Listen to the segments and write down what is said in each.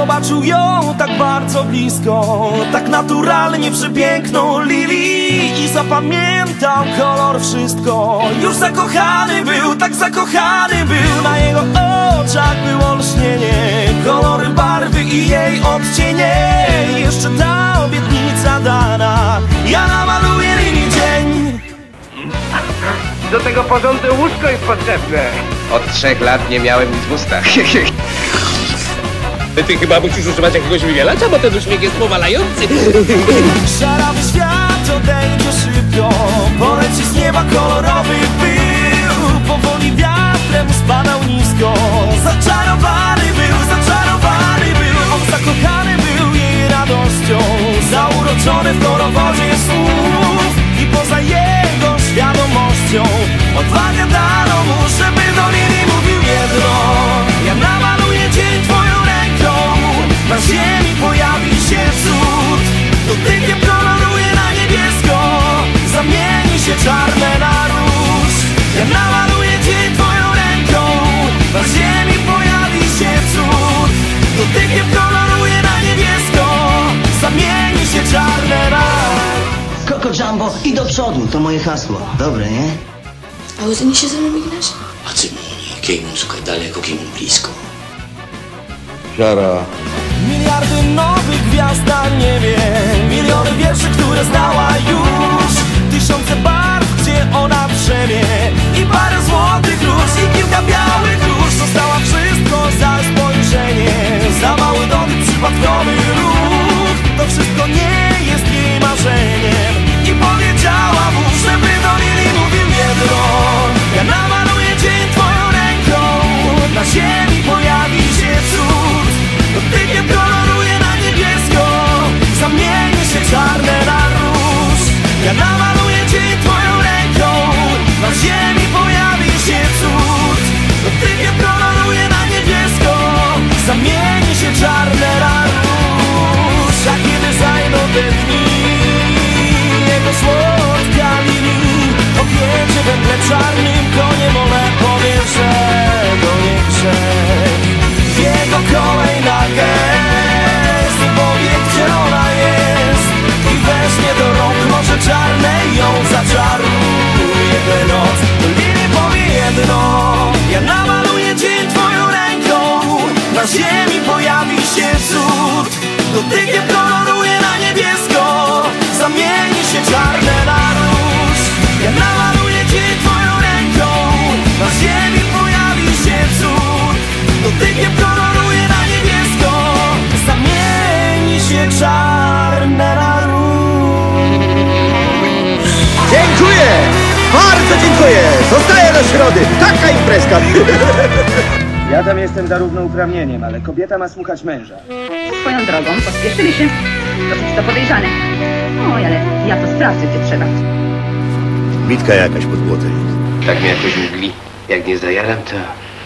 zobaczył ją tak bardzo blisko, tak naturalnie przepiękną Lili i zapamiętał kolor wszystko. Już zakochany był, tak zakochany był, na jego oczach było lśnienie, kolory, barwy i jej odcienie. Jeszcze ta obietnica dana, ja namaluję Lili dzień. Do tego porządne łóżko jest potrzebne. Od 3 lat nie miałem nic w ustach. Ty chyba musisz używać jakiegoś wywielacza, bo ten uśmiech jest powalający. Szarawy świat odejdzie szybko, poleci z nieba kolorowy pył. Powoli wiatrem spadał nisko, zaczarowany był. On zakochany był jej radością, zauroczony w korowodzie słów. I poza jego świadomością odwagę dano mu, żeby do Lili mówił jedno: ja namaluję dzień twoją ręką, na ziemi pojawi się cud. Dotykiem koloruje na niebiesko, zamieni się czarne na róż. Ja namaluję dzień twoją ręką, na ziemi pojawi się cud. Dotykiem koloruje na niebiesko, zamieni się czarne na róż. Coco Jumbo i do przodu, to moje hasło. Dobre, nie? A uzynie się ze mną wygnasz? A ty kej mu szukaj daleko, kej mu blisko. Siara. Miliardy nowych gwiazd na niebie, miliony wierszy, które znała już, tysiące barw, gdzie ona drzemie, i parę złotych róż, i kilka białych róż. Dostała wszystko za spojrzenie, za mały dotyk, przypadkowy ruch. To wszystko nie jest jej marzeniem i powiedziała mu, żeby do Lili mówił jedno: ja namaluję dzień twoją ręką, na ziemi pojawi się cud. Dotykiem koloruje na niebiesko, zamieni się czarne na róż. Ja namaluję dzień twoją ręką, na ziemi pojawi się cud. Dotykiem koloruje na niebiesko, zamieni się czarne na róż. A kiedy zajdą te dni, jego słodka Lili objedzie węgle czarnym koniem, ona powie, że to nie grzech. Jego kolejna gest powie, gdzie ona jest, i weźmie do rąk morze czarne i ją zaczaruje tę noc. Lili powie jedno: ja namaluję dzień twoją ręką, na ziemi pojawi się cud. Dotykiem koloruje na niebiesko, zamieni się czarne na róż. Ja namaluję dzień twoją ręką, na ziemi pojawi się cud. Dotykiem koloruje na niebiesko, zamieni się czarne na róż. Dziękuję! Bardzo dziękuję! Zostaję do środy! Taka imprezka! Ja tam jestem za równouprawnieniem, ale kobieta ma słuchać męża. Swoją drogą, pospieszyli się. Dosyć to podejrzane. Oj, ale ja to sprawdzę, gdzie trzeba. Bitka jakaś pod błotem. Tak mnie jakoś mgli. Jak nie zajaram, to...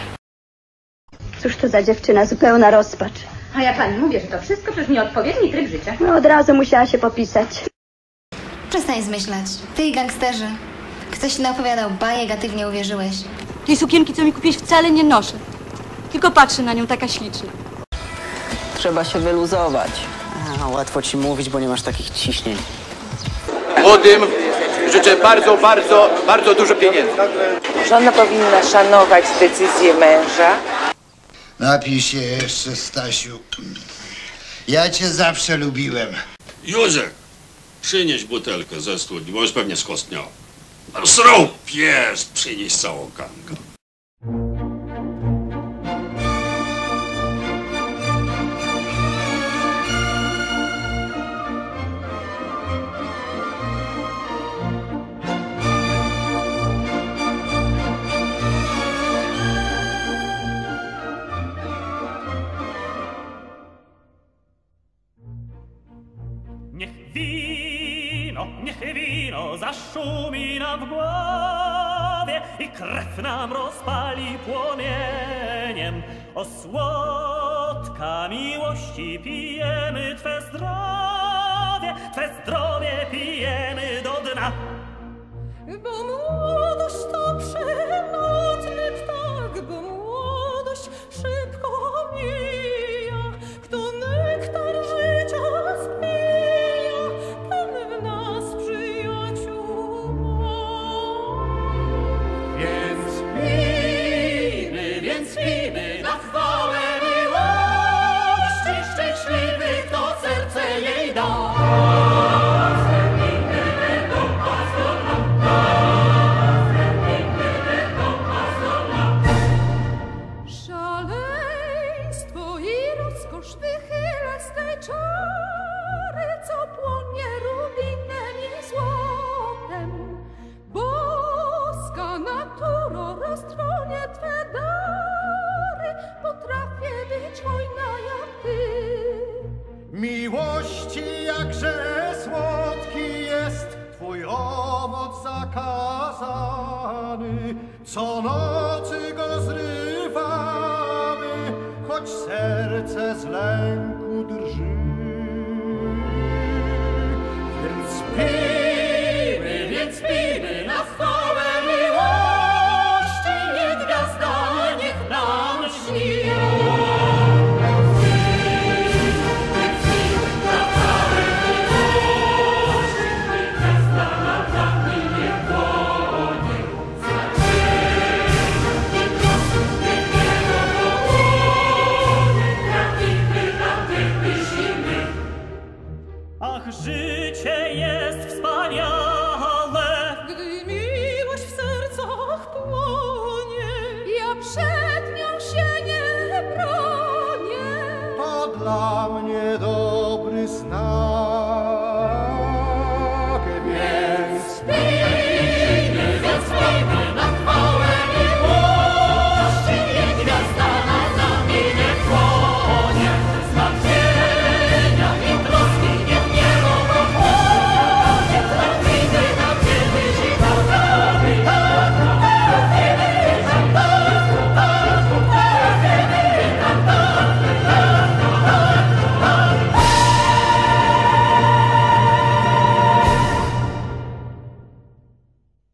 Cóż to za dziewczyna, zupełna rozpacz. A ja pani mówię, że to wszystko przez nieodpowiedni tryb życia. No od razu musiała się popisać. Przestań zmyślać. Ty i gangsterzy. Ktoś ci naopowiadał bajek, a ty w nie uwierzyłeś. Tej sukienki, co mi kupiłeś, wcale nie noszę. Tylko patrzę na nią, taka śliczna. Trzeba się wyluzować. Łatwo ci mówić, bo nie masz takich ciśnień. Młodym życzę bardzo dużo pieniędzy. Żona powinna szanować decyzję męża. Napij się jeszcze, Stasiu. Ja cię zawsze lubiłem. Józek, przynieś butelkę ze studni, bo już pewnie skostniał. Srób jest, przynieś całą kankę. Niech wino zaszumi nam w głowie i krew nam rozpali płomieniem. O słodka miłości pijemy Twe zdrowie pijemy do dna. Bo młodość to przelotny ptak, bo młodość szybko mija. Kto Szaleństwo i rozkosz wychyla z tej czary, co płonie rubinem i złotem. Boska naturo, roztrwonie Twe dary, potrafię być hojna jak Ty. Miłości jakże słodki jest Twój owoc zakazany, co nocy go zrywamy, choć serce z lęku drży. Więc pijmy na stole miłości, niech gwiazda, niech nam śni. Ach, życie jest wspaniale, gdy miłość w sercach płonie. Ja przed nią się nie bronię. To dla mnie dobry znak.